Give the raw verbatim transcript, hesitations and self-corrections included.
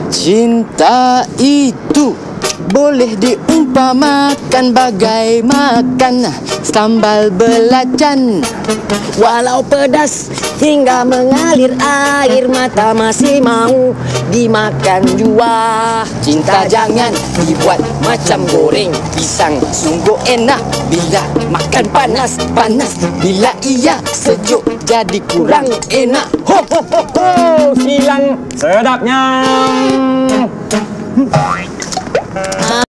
Cinta itu boleh diumpamakan bagai makan sambal belacan. Walau pedas hingga mengalir air mata, masih mau dimakan jua. Cinta jangan dibuat macam goreng pisang, sungguh enak bila makan panas-panas. Bila ia sejuk jadi kurang enak. Ho ho ho ho, silang sedapnya.